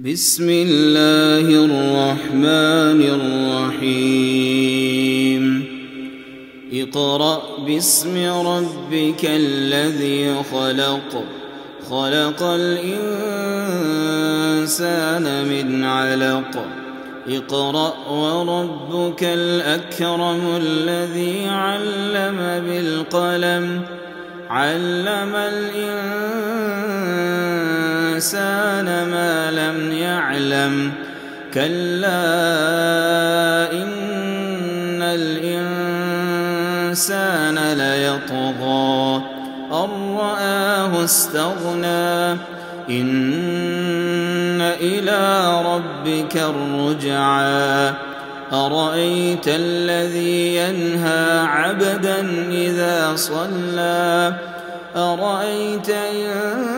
بسم الله الرحمن الرحيم اقرأ باسم ربك الذي خلق خلق الإنسان من علق اقرأ وربك الأكرم الذي علم بالقلم علم الإنسان ما لم يعلم كلا إن الإنسان ليطغى أن رآه استغنى إن إلى ربك الرجعى أرأيت الذي ينهى عبدا إذا صلى أرأيت إن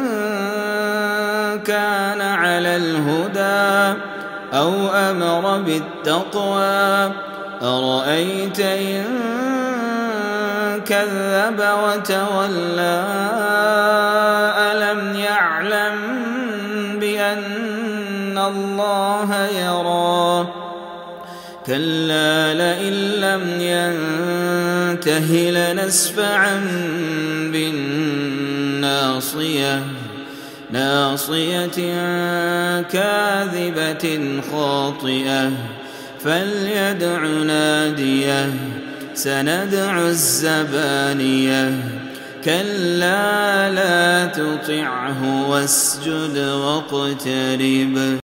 كان على الهدى أو أمر بالتقوى أرأيت إن كذب وتولى ألم يعلم بأن الله يرى كلا لئن لم ينته لنسفعا بالناصية ناصية كاذبة خاطئة فليدع ناديه سندع الزبانية كلا لا تطعه واسجد واقترب